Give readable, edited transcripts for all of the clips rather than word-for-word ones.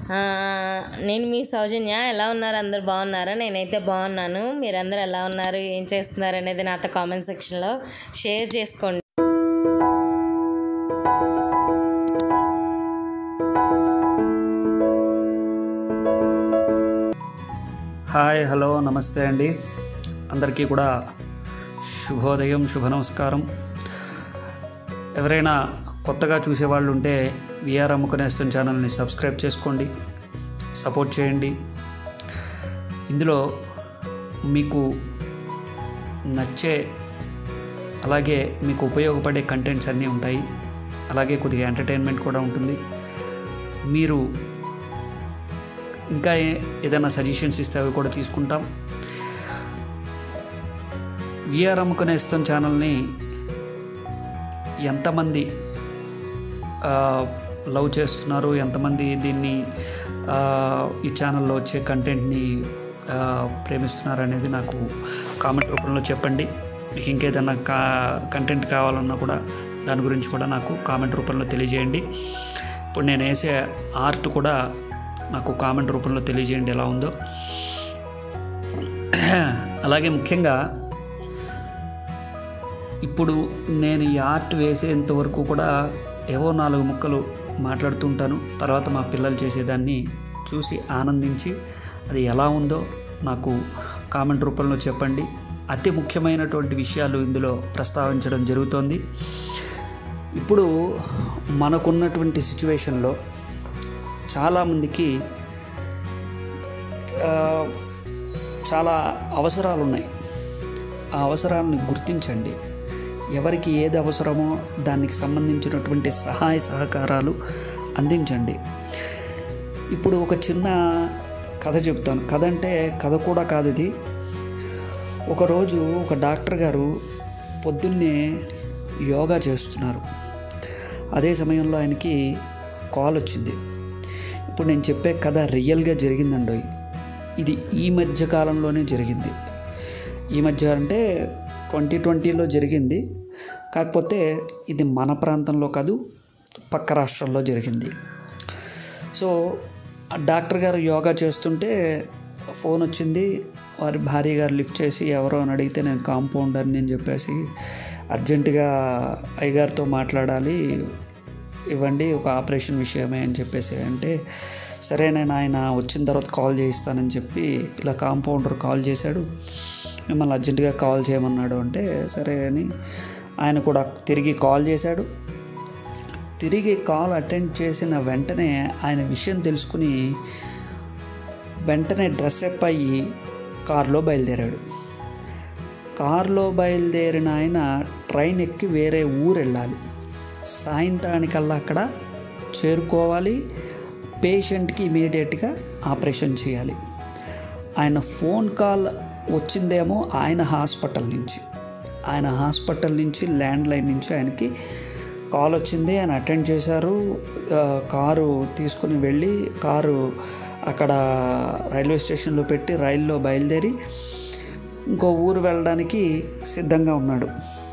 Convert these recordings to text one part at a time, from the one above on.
నేను మీ సౌజన్య. ఎలా ఉన్నారు? అందరు బాగున్నారా? నేనైతే బాగున్నాను. మీరందరూ ఎలా ఉన్నారు, ఏం చేస్తున్నారు అనేది నాతో కామెంట్ సెక్షన్లో షేర్ చేసుకోండి. హాయ్, హలో, నమస్తే అండి. అందరికీ కూడా శుభోదయం, శుభ నమస్కారం. ఎవరైనా కొత్తగా చూసేవాళ్ళు ఉంటే విఆర్ అమ్ముక నేస్తం ఛానల్ని సబ్స్క్రైబ్ చేసుకోండి, సపోర్ట్ చేయండి. ఇందులో మీకు నచ్చే అలాగే మీకు ఉపయోగపడే కంటెంట్స్ అన్నీ ఉంటాయి. అలాగే కొద్దిగా ఎంటర్టైన్మెంట్ కూడా ఉంటుంది. మీరు ఇంకా ఏదైనా సజెషన్స్ ఇస్తే అవి కూడా తీసుకుంటాం. విఆర్ అమ్ముక నేస్తం ఛానల్ని ఎంతమంది లవ్ చేస్తున్నారు, ఎంతమంది దీన్ని ఈ ఛానల్లో వచ్చే కంటెంట్ని ప్రేమిస్తున్నారు అనేది నాకు కామెంట్ రూపంలో చెప్పండి. మీకు ఇంకేదైనా కంటెంట్ కావాలన్నా కూడా దాని గురించి కూడా నాకు కామెంట్ రూపంలో తెలియజేయండి. ఇప్పుడు నేను వేసే ఆర్ట్ కూడా నాకు కామెంట్ రూపంలో తెలియజేయండి ఎలా ఉందో. అలాగే ముఖ్యంగా ఇప్పుడు నేను ఈ ఆర్ట్ వేసేంతవరకు కూడా ఏవో 4 ముక్కలు మాట్లాడుతుంటాను. తర్వాత మా పిల్లలు చేసేదాన్ని చూసి ఆనందించి అది ఎలా ఉందో నాకు కామెంట్ రూపంలో చెప్పండి. అతి ముఖ్యమైనటువంటి విషయాలు ఇందులో ప్రస్తావించడం జరుగుతోంది. ఇప్పుడు మనకున్నటువంటి సిచ్యువేషన్లో చాలామందికి చాలా అవసరాలు ఉన్నాయి. ఆ అవసరాలను గుర్తించండి. ఎవరికి ఏది అవసరమో దానికి సంబంధించినటువంటి సహాయ సహకారాలు అందించండి. ఇప్పుడు ఒక చిన్న కథ చెప్తాను. కథ అంటే కథ కూడా కాదు ఇది. ఒకరోజు ఒక డాక్టర్ గారు పొద్దున్నే యోగా చేస్తున్నారు. అదే సమయంలో ఆయనకి కాల్ వచ్చింది. ఇప్పుడు నేను చెప్పే కథ రియల్గా జరిగిందండి. ఇది ఈ మధ్య కాలంలోనే జరిగింది. ఈ మధ్య అంటే 2020లో జరిగింది. కాకపోతే ఇది మన ప్రాంతంలో కాదు, పక్క రాష్ట్రంలో జరిగింది. సో డాక్టర్ గారు యోగా చేస్తుంటే ఫోన్ వచ్చింది. వారి భార్య గారు లిఫ్ట్ చేసి ఎవరో అని అడిగితే నేను కాంపౌండర్ని అని చెప్పేసి అర్జెంటుగా అయ్యగారితో మాట్లాడాలి, ఇవ్వండి, ఒక ఆపరేషన్ విషయమే అని చెప్పేసి అంటే సరే నేను ఆయన వచ్చిన తర్వాత కాల్ చేయిస్తానని చెప్పి ఇలా కాంపౌండర్ కాల్ చేశాడు. మిమ్మల్ని అర్జెంటుగా కాల్ చేయమన్నాడు అంటే సరే అని ఆయన కూడా తిరిగి కాల్ చేశాడు. తిరిగి కాల్ అటెండ్ చేసిన వెంటనే ఆయన విషయం తెలుసుకుని వెంటనే డ్రెస్అప్ అయ్యి కారులో బయలుదేరాడు. కారులో బయలుదేరిన ఆయన ట్రైన్ ఎక్కి వేరే ఊరు వెళ్ళాలి. సాయంత్రానికల్లా అక్కడ చేరుకోవాలి. పేషెంట్కి ఇమీడియట్గా ఆపరేషన్ చేయాలి. ఆయన ఫోన్ కాల్ వచ్చిందేమో ఆయన హాస్పిటల్ నుంచి ల్యాండ్లైన్ నుంచి ఆయనకి కాల్ వచ్చింది. ఆయన అటెండ్ చేశారు. కారు తీసుకుని వెళ్ళి కారు అక్కడ రైల్వే స్టేషన్లో పెట్టి రైల్లో బయలుదేరి ఇంకో ఊరు వెళ్ళడానికి సిద్ధంగా ఉన్నాడు.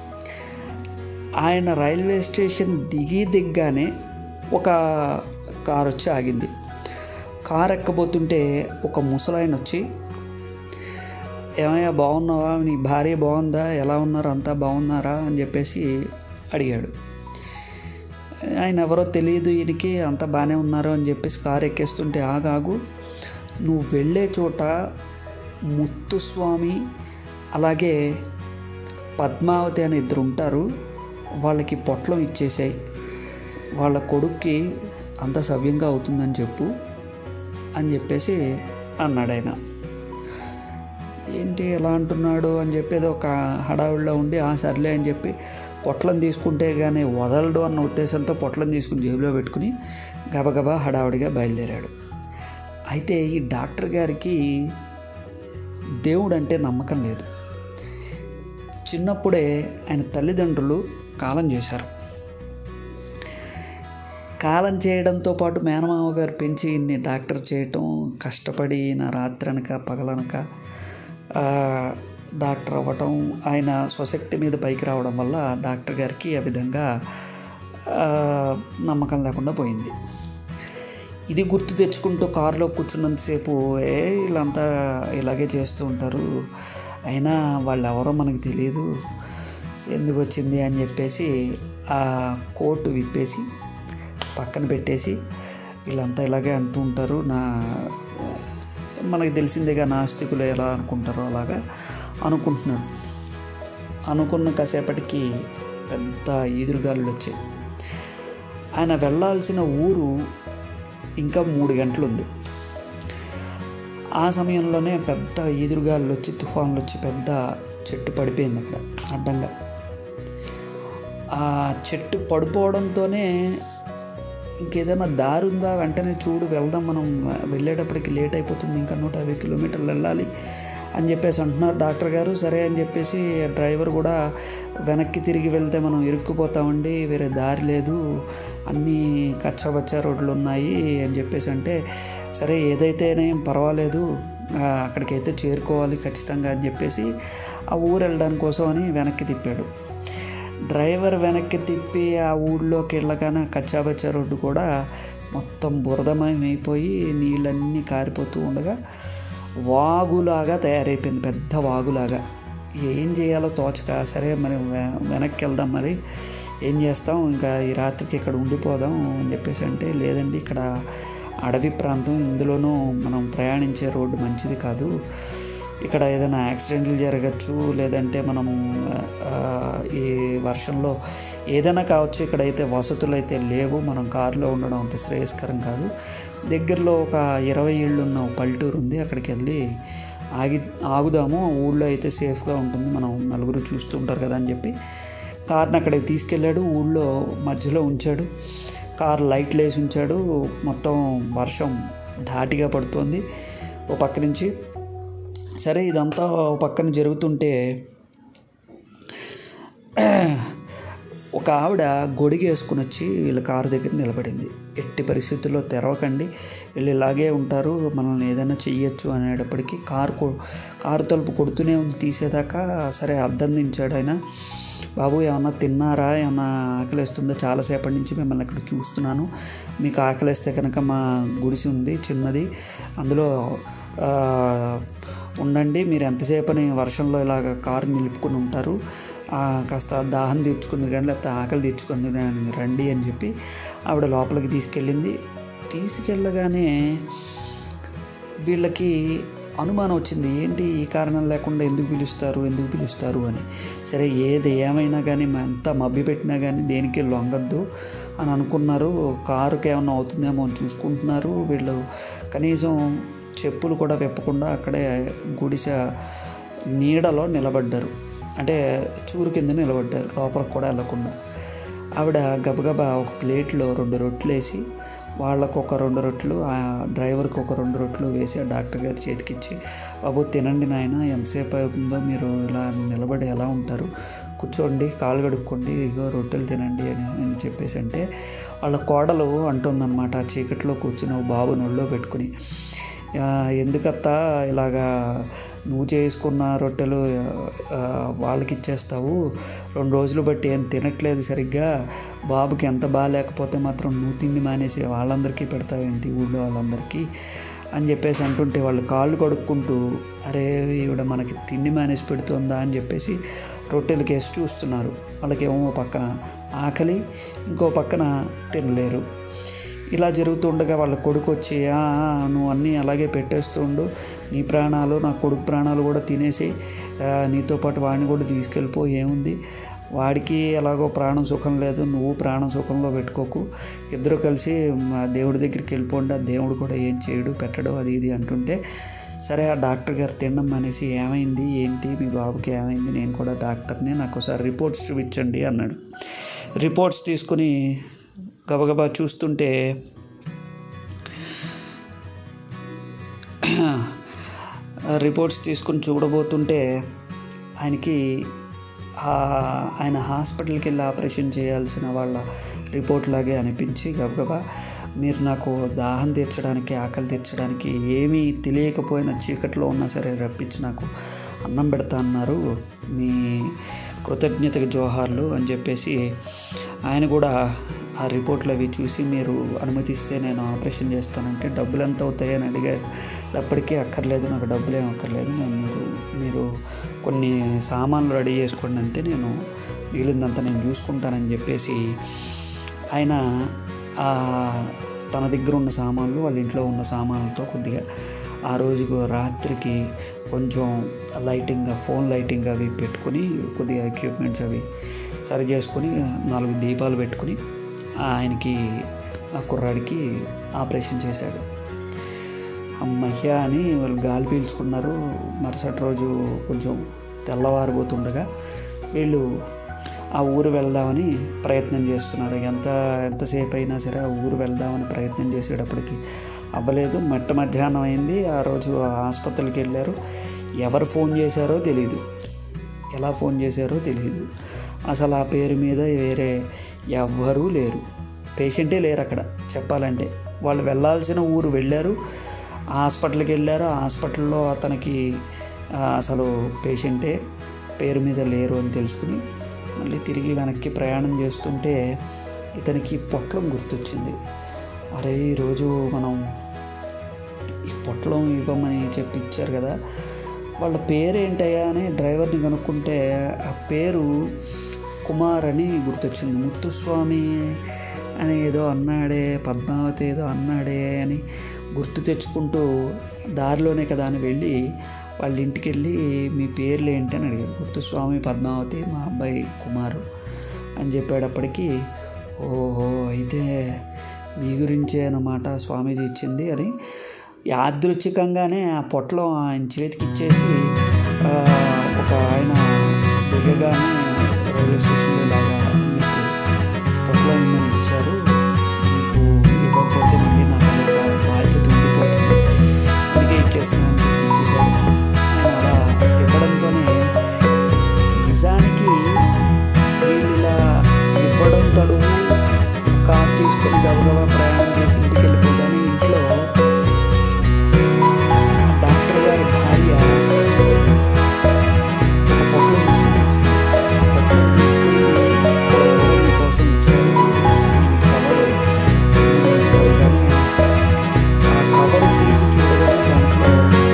ఆయన రైల్వే స్టేషన్ దిగ్గానే ఒక కారు వచ్చి ఆగింది. కారు ఎక్కబోతుంటే ఒక ముసలాయన వచ్చి, ఏమయ్యా బాగున్నావా, నీ భార్య బాగుందా, ఎలా ఉన్నారు, అంతా బాగున్నారా అని చెప్పేసి అడిగాడు. ఆయన ఎవరో తెలియదు ఈయనకి, అంతా బాగానే ఉన్నారు అని చెప్పేసి కారు ఎక్కేస్తుంటే ఆగాగు, నువ్వు వెళ్ళే చోట ముత్తుస్వామి అలాగే పద్మావతి అని 2 ఉంటారు, వాళ్ళకి పొట్లం ఇచ్చేసాయి, వాళ్ళ కొడుక్కి అంత సవ్యంగా అవుతుందని చెప్పు అని చెప్పేసి అన్నాడు. ఆయన ఏంటి ఎలా అంటున్నాడు అని చెప్పేది ఒక హడావుడిలో ఉండి సర్లే అని చెప్పి పొట్లం తీసుకుంటే కానీ వదలడు అన్న ఉద్దేశంతో పొట్లం తీసుకుని జేబులో పెట్టుకుని గబగబా హడావుడిగా బయలుదేరాడు. అయితే ఈ డాక్టర్ గారికి దేవుడు అంటే నమ్మకం లేదు. చిన్నప్పుడే ఆయన తల్లిదండ్రులు కాలం చేశారు. కాలం చేయడంతో పాటు మేనమామ గారు పెంచి ఇన్ని డాక్టర్ చేయటం, కష్టపడి నా రాత్రనక పగలనక డాక్టర్ అవ్వటం, ఆయన స్వశక్తి మీద పైకి రావడం వల్ల డాక్టర్ గారికి ఆ విధంగా నమ్మకం లేకుండా పోయింది. ఇది గుర్తు తెచ్చుకుంటూ కారులో కూర్చున్నంతసేపు వీళ్ళంతా ఇలాగే చేస్తూ ఉంటారు, అయినా వాళ్ళు ఎవరో మనకు తెలియదు, ఎందుకు వచ్చింది అని చెప్పేసి ఆ కోటు విప్పేసి పక్కన పెట్టేసి వీళ్ళంతా ఇలాగే అంటూ ఉంటారు, మనకు తెలిసిందేగా నాస్తికులు ఎలా అనుకుంటారో అలాగా అనుకుంటున్నాడు. అనుకున్న కాసేపటికి పెద్ద ఈదురుగాలులు వచ్చాయి. ఆయన వెళ్ళాల్సిన ఊరు ఇంకా 3 గంటలు ఉంది. ఆ సమయంలోనే పెద్ద ఈదురుగాలులు వచ్చి తుఫాన్లు వచ్చి పెద్ద చెట్టు పడిపోయింది అక్కడ అడ్డంగా. ఆ చెట్టు పడిపోవడంతోనే ఇంకేదైనా దారి ఉందా, వెంటనే చూడు వెళ్దాం, మనం వెళ్ళేటప్పటికి లేట్ అయిపోతుంది, ఇంకా 150 కిలోమీటర్లు వెళ్ళాలి అని చెప్పేసి అంటున్నారు డాక్టర్ గారు. సరే అని చెప్పేసి డ్రైవర్ కూడా వెనక్కి తిరిగి వెళ్తే మనం ఇరుక్కుపోతామండి, వేరే దారి లేదు, అన్నీ కచ్చాబచ్చా రోడ్లు ఉన్నాయి అని చెప్పేసి అంటే, సరే ఏదైతేనేం పర్వాలేదు, అక్కడికైతే చేరుకోవాలి ఖచ్చితంగా అని చెప్పేసి ఆ ఊరు వెళ్ళడానికి కోసం అని వెనక్కి తిప్పాడు. డ్రైవర్ వెనక్కి తిప్పి ఆ ఊళ్ళోకి వెళ్ళగానే కచ్చాబచ్చా రోడ్డు కూడా మొత్తం బురదమయమైపోయి నీళ్ళన్నీ కారిపోతూ ఉండగా వాగులాగా తయారైపోయింది, పెద్ద వాగులాగా. ఏం చేయాలో తోచక సరే మరి వెనక్కి వెళ్దాం, మరి ఏం చేస్తాం, ఇంకా ఈ రాత్రికి ఇక్కడ ఉండిపోదాం అని చెప్పేసి అంటే, లేదండి ఇక్కడ అడవి ప్రాంతం, ఇందులోనూ మనం ప్రయాణించే రోడ్డు మంచిది కాదు, ఇక్కడ ఏదైనా యాక్సిడెంట్లు జరగచ్చు, లేదంటే మనం ఈ వర్షంలో ఏదైనా కావచ్చు, ఇక్కడైతే వసతులు అయితే లేవు, మనం కారులో ఉండడం అంత శ్రేయస్కరం కాదు, దగ్గరలో ఒక 20 ఇళ్ళు ఉన్న పల్లెటూరు ఉంది, అక్కడికి వెళ్ళి ఆగుదాము, ఊళ్ళో అయితే సేఫ్గా ఉంటుంది, మనం నలుగురు చూస్తూ ఉంటారు కదా అని చెప్పి కార్ని అక్కడికి తీసుకెళ్ళాడు. ఊళ్ళో మధ్యలో ఉంచాడు, కారు లైట్లు వేసి ఉంచాడు. మొత్తం వర్షం ధాటిగా పడుతోంది ఓ పక్క నుంచి. సరే ఇదంతా ఓ పక్కన జరుగుతుంటే ఒక ఆవిడ గొడుగు వేసుకుని వచ్చి వీళ్ళ కారు దగ్గర నిలబడింది. ఎట్టి పరిస్థితుల్లో తెరవకండి, వీళ్ళు ఇలాగే ఉంటారు, మనల్ని ఏదైనా చెయ్యొచ్చు అనేటప్పటికీ కారు తలుపు కొడుతూనే ఉంది తీసేదాకా. సరే అద్దం దించాడు ఆయన. బాబు ఏమన్నా తిన్నారా, ఏమన్నా ఆకలిస్తుందో, చాలాసేపటి నుంచి మిమ్మల్ని ఇక్కడ చూస్తున్నాను, మీకు ఆకలిస్తే కనుక మా గుడిసి ఉంది చిన్నది, అందులో ఉండండి, మీరు ఎంతసేపని వర్షంలో ఇలాగ కారు నిలుపుకొని ఉంటారు, కాస్త దాహం తీర్చుకుంది కానీ లేకపోతే ఆకలి తీర్చుకుంది రండి అని చెప్పి ఆవిడ లోపలికి తీసుకెళ్ళింది. తీసుకెళ్ళగానే వీళ్ళకి అనుమానం వచ్చింది, ఏంటి ఈ కారణం లేకుండా ఎందుకు పిలుస్తారు అని. సరే ఏది ఏమైనా కానీ ఎంత మభ్య పెట్టినా కానీ దేనికి లొంగద్దు అని అనుకున్నారు. కారుకి ఏమన్నా అవుతుందేమో అని చూసుకుంటున్నారు. వీళ్ళు కనీసం చెప్పులు కూడా విప్పకుండా అక్కడే గుడిసె నీడలో నిలబడ్డారు, అంటే చూరు కింద నిలబడ్డారు, లోపలికి కూడా వెళ్ళకుండా. ఆవిడ గబగబా ఒక ప్లేట్లో 2 రొట్టెలు వేసి వాళ్ళకు ఒక 2 రొట్టెలు, ఆ డ్రైవర్కి ఒక 2 రొట్టెలు వేసి ఆ డాక్టర్ గారి చేతికిచ్చి, బాబు తినండి నాయన, ఎంతసేపు అవుతుందో మీరు ఇలా నిలబడి ఎలా ఉంటారు, కూర్చోండి, కాళ్ళు కడుక్కోండి, ఇగో రొట్టెలు తినండి అని చెప్పేసి అంటే, వాళ్ళ కోడలు అంటుందన్నమాట, ఆ చీకట్లో కూర్చుని బాబు నొళ్ళో పెట్టుకుని, ఎందుకత్తా ఇలాగా నువ్వు చేసుకున్న రొట్టెలు వాళ్ళకి ఇచ్చేస్తావు, 2 రోజులు బట్టి ఏం తినట్లేదు సరిగ్గా, బాబుకి ఎంత బాగాలేకపోతే మాత్రం నువ్వు తిండి మానేసి వాళ్ళందరికీ పెడతావేంటి, ఊళ్ళో వాళ్ళందరికీ అని చెప్పేసి అంటుంటే వాళ్ళు కాళ్ళు కడుక్కుంటూ, అరే ఈవిడ మనకి తిండి మానేసి పెడుతుందా అని చెప్పేసి రొట్టెలకి వేసి చూస్తున్నారు. వాళ్ళకేమో పక్కన ఆకలి, ఇంకో పక్కన తినలేరు. ఇలా జరుగుతుండగా వాళ్ళ కొడుకు వచ్చి, నువ్వు అన్నీ అలాగే పెట్టేస్తుండు, నీ ప్రాణాలు నా కొడుకు ప్రాణాలు కూడా తినేసి నీతో పాటు వాడిని కూడా తీసుకెళ్ళిపో, ఏముంది, వాడికి ఎలాగో ప్రాణం సుఖం లేదు, నువ్వు ప్రాణం సుఖంలో పెట్టుకోకు, ఇద్దరు కలిసి దేవుడి దగ్గరికి వెళ్ళిపోండి, ఆ దేవుడు కూడా ఏం చేయడు పెట్టడు అది ఇది అంటుంటే, సరే ఆ డాక్టర్ గారు తినడం అనేసి, ఏమైంది ఏంటి మీ బాబుకి ఏమైంది, నేను కూడా డాక్టర్ని, నాకు ఒకసారి రిపోర్ట్స్ చూపించండి అన్నాడు. రిపోర్ట్స్ తీసుకుని గబగబా చూస్తుంటే రిపోర్ట్స్ తీసుకుని చూడబోతుంటే ఆయన హాస్పిటల్కి వెళ్ళి ఆపరేషన్ చేయాల్సిన వాళ్ళ రిపోర్ట్ లాగే అనిపించి, గబగబా మీరు నాకు దాహం తీర్చడానికి, ఆకలి తీర్చడానికి ఏమీ తెలియకపోయినా చీకట్లో ఉన్నా సరే రప్పించి నాకు అన్నం పెడతా అన్నారు, మీ కృతజ్ఞతకి జోహార్లు అని చెప్పేసి ఆయన కూడా ఆ రిపోర్ట్లు అవి చూసి మీరు అనుమతిస్తే నేను ఆపరేషన్ చేస్తానంటే డబ్బులు ఎంత అవుతాయి అని అడిగేటప్పటికీ అక్కర్లేదు, నాకు డబ్బులు ఏం అక్కర్లేదు, మీరు కొన్ని సామాన్లు రెడీ చేసుకోండి అంతే, నేను మిగిలిందంతా నేను చూసుకుంటానని చెప్పేసి ఆయన తన దగ్గర ఉన్న సామాన్లు, వాళ్ళ ఇంట్లో ఉన్న సామాన్లతో కొద్దిగా ఆ రోజుకు రాత్రికి కొంచెం లైటింగ్, ఫోన్ లైటింగ్ అవి పెట్టుకొని కొద్దిగా ఎక్విప్మెంట్స్ అవి సరి చేసుకొని 4 దీపాలు పెట్టుకుని ఆయనకి, ఆ కుర్రాడికి ఆపరేషన్ చేశాడు. అమ్మయ్య అని వాళ్ళు గాలి పీల్చుకున్నారు. మరుసటి రోజు కొంచెం తెల్లవారిపోతుండగా వీళ్ళు ఆ ఊరు వెళ్దామని ప్రయత్నం చేస్తున్నారు. ఎంతసేపు అయినా సరే ఆ ఊరు వెళ్దామని ప్రయత్నం చేసేటప్పటికి అవ్వలేదు. మధ్యాహ్నం అయింది. ఆ రోజు ఆసుపత్రికి వెళ్ళారు. ఎవరు ఫోన్ చేశారో తెలియదు, ఎలా ఫోన్ చేశారో తెలియదు. అసలు ఆ పేరు మీద వేరే ఎవ్వరూ లేరు, పేషెంటే లేరు అక్కడ చెప్పాలంటే. వాళ్ళు వెళ్ళాల్సిన ఊరు వెళ్ళారు, హాస్పిటల్కి వెళ్ళారు. ఆ హాస్పిటల్లో అతనికి అసలు పేషెంటే పేరు మీద లేరు అని తెలుసుకుని మళ్ళీ తిరిగి వెనక్కి ప్రయాణం చేస్తుంటే ఇతనికి పొట్లం గుర్తొచ్చింది. అరే ఈరోజు మనం ఈ పొట్లం ఇవ్వమని చెప్పి ఇచ్చారు కదా, వాళ్ళ పేరు ఏంటయ్యా అని డ్రైవర్ని కనుక్కుంటే ఆ పేరు కుమార్ అని గుర్తొచ్చింది. ముత్తుస్వామి అని ఏదో అన్నాడే, పద్మావతి ఏదో అన్నాడే అని గుర్తు తెచ్చుకుంటూ దారిలోనే కదా అని వెళ్ళి వాళ్ళ ఇంటికి వెళ్ళి మీ పేర్లు ఏంటి అని అడిగారు. ముత్తుస్వామి, పద్మావతి, మా అబ్బాయి కుమారు అని చెప్పేటప్పటికి ఓహో అయితే మీ గురించే అన్నమాట స్వామీజీ ఇచ్చింది అని యాదృచ్ఛికంగానే ఆ పొట్లం ఆయన చేతికి ఇచ్చేసి ఒక ఆయన దిగగానే రైల్వే స్టేషన్లో లాగా మీకు పొట్లం ఇమ్మని ఇచ్చారు, మీకు ఇవ్వకపోతే మళ్ళీ నాకు ఒక బాధ్యత ఉండిపోతుంది, అందుకే ఇచ్చేస్తున్నాను ఇచ్చేసారు. ఆయన అలా ఇవ్వడంతోనే నిజానికి వీళ్ళు ఇలా ఇవ్వడం తడువు కారు తీసుకొని గబగబా ప్రయాణం చేసి ఇంటికి వెళ్ళిపోగానే ఇంట్లో డాక్టర్ గారి భార్య ఒక పొట్లం తీసుకొచ్చి ఇచ్చింది. పొట్లం తీసుకుని మీకోసం ఇచ్చారు కవరు కానీ ఆ కవర్ తీసి చూడగానే దాంట్లోపాటు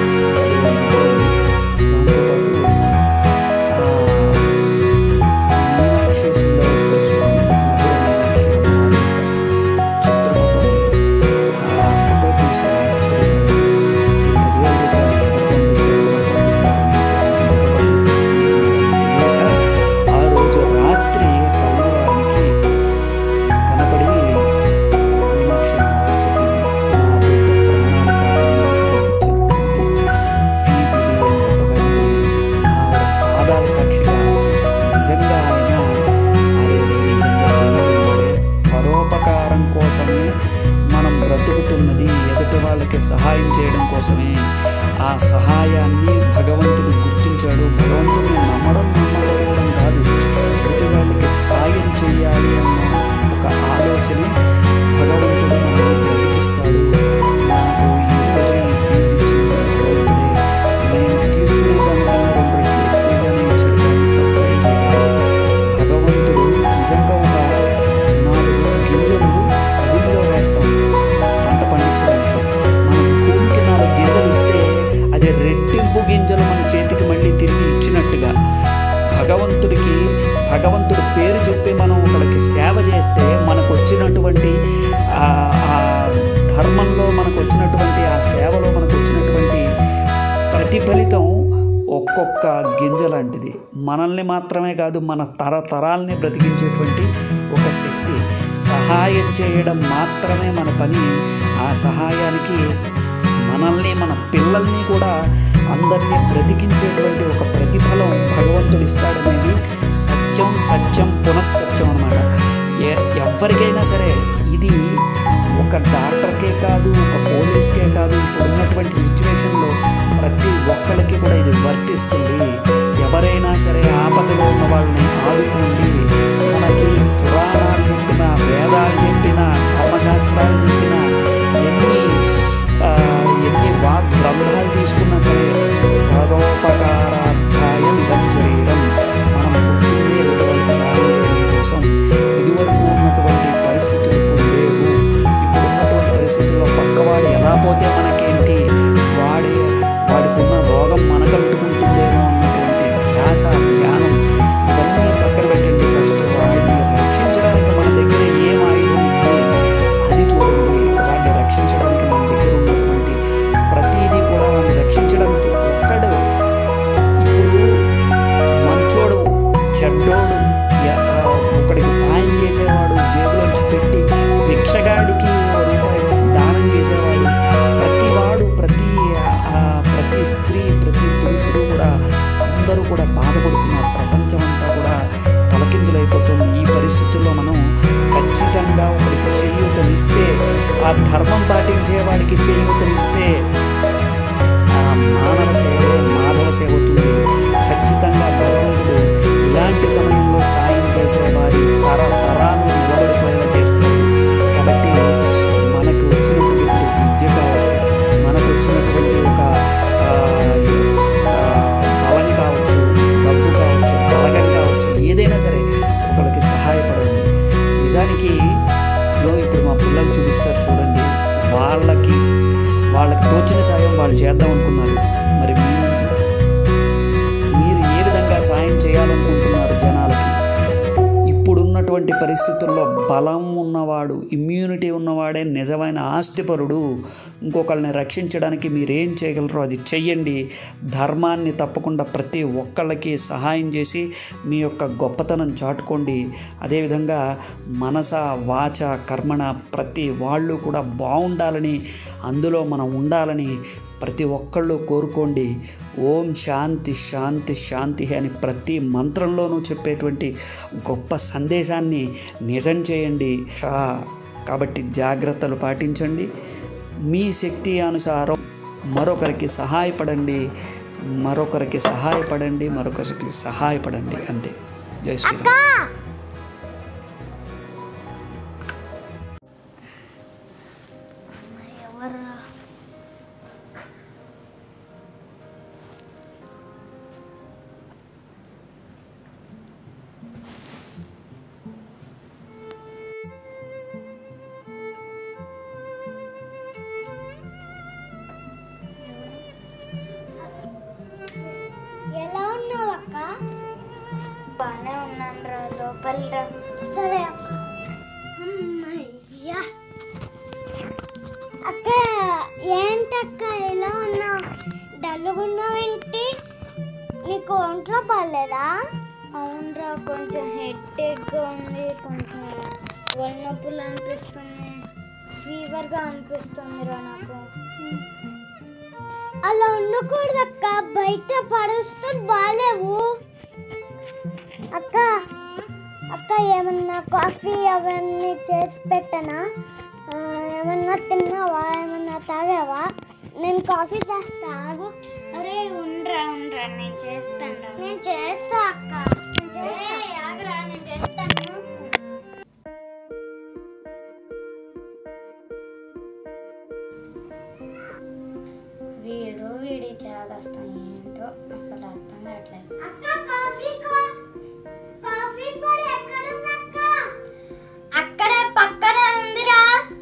మీనాక్షి సుందరేశ్వర స్వామి, మధుర మీనాక్షి అమ్మవారి యొక్క చిత్రపటం ఉంది. ఆ ఫోటో చూసి ఆశ్చర్యపోయి 10,000 రూపాయలు ఎవరు పంపించారని తెలియక ఆ రోజు రాత్రి కల్లో ఆయనకి కనపడి మీనాక్షి అమ్మవారు చెప్పింది, నా బిడ్డ ప్రాణాలు కాపాడినందుకు ఇచ్చినటువంటి ఫీజు ఇది అని చెప్పగానే ఆవిడ పాదాల సాక్షిగా నిజంగా ఆయన అరే నిజంగా దేవుడు ఉన్నాడే, పరోపకారం కోసమే మనం బ్రతుకుతున్నది, ఎదుటి వాళ్ళకి సహాయం చేయడం కోసమే. ఆ సహాయాన్ని భగవంతుడు గుర్తించాడు. భగవంతుడిని నమ్మకపోవడం కాదు, ఎదుటి వాళ్ళకి సాయం చేయాలి అన్న ఒక ఆలోచనే భగవంతుడు మనల్ని బ్రతికిస్తాడు. నాకు ఈరోజు ఈ ఫీజు ఇచ్చింది భగవంతుడే, నేను తీసుకునే దానికన్నా 2 రెట్లు ఎక్కువగానే ఇచ్చాడు కానీ తక్కువ చేయగలడు. భగవంతుడు నిజంగా ఒక 4 గింజలు భూమిలో వేస్తాం పంట పండించడానికి, మనం భూమికి 4 గింజలు ఇస్తే అది రెట్టింపు గింజలు మన చేతికి మళ్ళీ తిరిగి ఇచ్చినట్టుగా భగవంతుడు పేరు చెప్పి మనం ఒకరికి సేవ చేస్తే మనకు వచ్చినటువంటి ఆ ధర్మంలో మనకు వచ్చినటువంటి ఆ సేవలో మనకు వచ్చినటువంటి ప్రతిఫలితం ఒక్కొక్క గింజ లాంటిది. మనల్ని మాత్రమే కాదు, మన తరతరాల్ని బ్రతికించేటువంటి ఒక శక్తి. సహాయం చేయడం మాత్రమే మన పని. ఆ సహాయానికి మనల్ని, మన పిల్లల్ని కూడా అందరినీ బ్రతికించేటువంటి ఒక ప్రతిఫలం భగవంతుడు ఇస్తాడనేది సత్యం పునఃసత్యం అన్నమాట. ఎవరికైనా సరే ఇది ఒక డాక్టర్కే కాదు, ఒక పోలీస్కే కాదు, ఇప్పుడు ఉన్నటువంటి సిచ్యువేషన్లో ప్రతి ఒక్కరికి కూడా ఇది వర్తిస్తుంది. ఎవరైనా సరే ఆపదలో ఉన్న వాళ్ళని ఆదుకోండి. మనకి పురాణాలు చెప్పిన, వేదాలు చెప్పిన, ధర్మశాస్త్రాలు చెప్పిన ఎన్ని వాగ్గ్రంథాలు తీసుకున్నా సరే పరోపకారార్థాయ ఇదం శరీరం. మనం పుట్టిందే ఎదుటి వాళ్ళకి సహాయం చేయడం కోసం. ఇదివరకు ఉన్నటువంటి పరిస్థితులు ధ్యాస, ధ్యానం ఇవన్నీ పక్కన పెట్టండి. ఫస్ట్ వాడిని రక్షించడానికి మన దగ్గర ఏం ఆయుధం ఉంది అది చూడండి. వాడిని రక్షించడానికి మన దగ్గర ఉన్నటువంటి ప్రతిదీ కూడా వాడిని రక్షించడానికి ఒక్కడు ఇప్పుడు మంచోడు, చెడ్డోడు, ఒకడికి సాయం చేసేవాడు, జేబులోంచి పెట్టి భిక్షగాడికి రూపాయి దానం చేసేవాడు, ప్రతివాడు, ప్రతి స్త్రీ, ప్రతి పురుషుడు కూడా అందరూ కూడా బాధపడుతున్నారు. ప్రపంచం అంతా కూడా తలకిందులైపోతుంది. ఈ పరిస్థితుల్లో మనం ఖచ్చితంగా ఒకరికి చేయూతనిస్తే, ఆ ధర్మం పాటించేవాడికి చేయూతనిస్తే ఆ మానవ సేవే మాధవ సేవ అవుతుంది. ఖచ్చితంగా భగవంతుడు ఇలాంటి సమయంలో సాయం చేసేవారి తరాలు నిలబడిపోయేలా చేస్తారు. కాబట్టి మనకు వచ్చినటువంటి విద్య కావచ్చు, మనకు వచ్చినటువంటి ఒక బలం కావచ్చు, డబ్బు కావచ్చు, బలగం కావచ్చు, ఏదైనా సరే ఒకరికి సహాయపడండి. నిజానికి ఇప్పుడు మా పిల్లలు చూపిస్తారు చూడండి, వాళ్ళకి తోచిన సాయం వాళ్ళు చేద్దాం అనుకున్నారు. మరి మీరు ఏ విధంగా సాయం చేయాలనుకుంటున్నారు జనాలకి? ఇప్పుడున్నటువంటి పరిస్థితుల్లో బలం ఉన్నవాడు, ఇమ్యూనిటీ ఉన్నవాడే నిజమైన ఆస్తిపరుడు. ఇంకొకళ్ళని రక్షించడానికి మీరేం చేయగలరో అది చెయ్యండి. ధర్మాన్ని తప్పకుండా ప్రతి ఒక్కళ్ళకి సహాయం చేసి మీ యొక్క గొప్పతనం చాటుకోండి. అదేవిధంగా మనస, వాచ, కర్మణ ప్రతి వాళ్ళు కూడా బాగుండాలని, అందులో మనం ఉండాలని ప్రతి ఒక్కళ్ళు కోరుకోండి. ఓం శాంతి శాంతి శాంతి అని ప్రతి మంత్రంలోనూ చెప్పేటువంటి గొప్ప సందేశాన్ని నిజం చేయండి. కాబట్టి జాగ్రత్తలు పాటించండి. మీ శక్తి అనుసారం మరొకరికి సహాయపడండి, మరొకరికి సహాయపడండి. అంతే. జై శ్రీరామ్. ఎలా ఉన్నావు అక్క? బాగానే ఉన్నాను రా, లోపలి రా. సరే అక్క. అమ్మయ్యా అక్క, ఏంటక్క ఎలా ఉన్నావు? డల్లుగున్నావేంటి? నీకు ఒంట్లో బాగాలేదా? అవునరా, కొంచెం హెడ్ఏక్గా ఉంది, కొంచెం ఒళ్ళు నొప్పులు అనిపిస్తుంది, ఫీవర్గా అనిపిస్తుందిరా నాకు. అలా ఉండకూడదు అక్క, బయట పడుస్తూ బాగాలేవు. అక్క అక్క ఏమన్నా కాఫీ అవన్నీ చేసి పెట్టనా? ఏమన్నా తిన్నావా? ఏమన్నా తాగావా? నేను కాఫీ చేస్తా, ఆగు. అరే ఉండరా నేను చేస్తాను. నేను చేస్తా అక్క, ఆగరా, నేను చేస్తాను. వీడి చాలా ఏంటో అసలు అర్థం కావట్లేదు. అక్కడే పక్కనే ఉందిరా.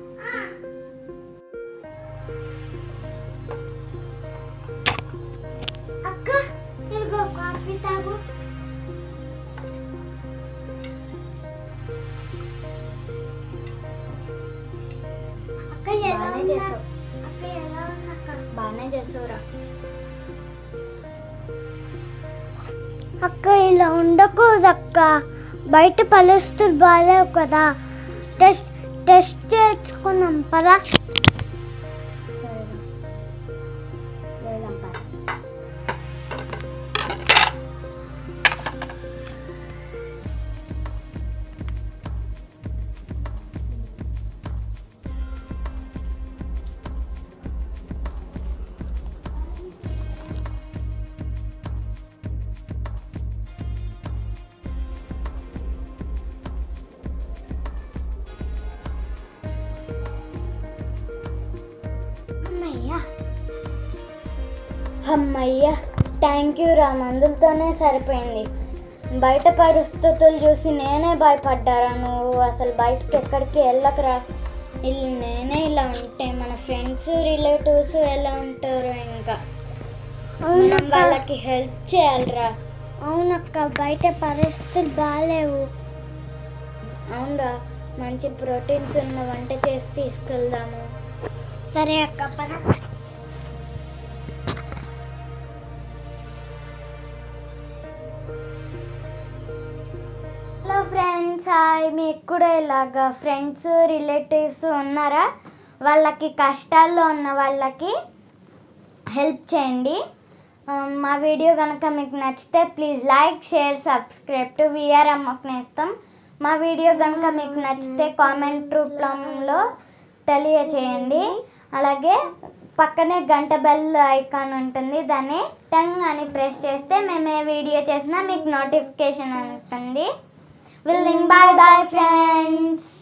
అక్క ఇదిగో కాఫీ తాగు. అక్క ఎలా చేసావు? అక్క ఎలా ఉందక్క? బాగానే చేసావురా. అక్క ఇలా ఉండకూడదు అక్క, బయట పరిస్థితులు బాగాలేవు కదా. టెస్ట్ చేసుకుందాం పదా. అమ్మయ్యా, థ్యాంక్ యూ రా, మందులతోనే సరిపోయింది. బయట పరిస్థితులు చూసి నేనే భయపడ్డారా. నువ్వు అసలు బయటకు ఎక్కడికి వెళ్ళకరా. నేనే ఇలా ఉంటే మన ఫ్రెండ్స్ రిలేటివ్స్ ఎలా ఉంటారో, ఇంకా మనం వాళ్ళకి హెల్ప్ చేయాలిరా. అవునక్క, బయట పరిస్థితులు బాగాలేవు. అవునరా, మంచి ప్రోటీన్స్ ఉన్న వంట చేసి తీసుకెళ్దాము. సరే అక్క, పద. Hello friends, hi. మీకు కూడా ఇలాగా ఫ్రెండ్స్ రిలేటివ్స్ ఉన్నారా? వాళ్ళకి కష్టాల్లో ఉన్న వాళ్ళకి హెల్ప్ చేయండి. మా వీడియో కనుక మీకు నచ్చితే please like, share, subscribe to VR అమ్మకు నేస్తం. మా వీడియో కనుక మీకు నచ్చితే కామెంట్ రూపంలో తెలియచేయండి. అలాగే పక్కనే గంట బెల్ ఐకాన్ ఉంటుంది, దాన్ని టంగ్ అని ప్రెస్ చేస్తే మేము ఏ వీడియో చేసినా మీకు నోటిఫికేషన్ ఉంటుంది. విల్లింగ్, బాయ్ బాయ్ ఫ్రెండ్స్.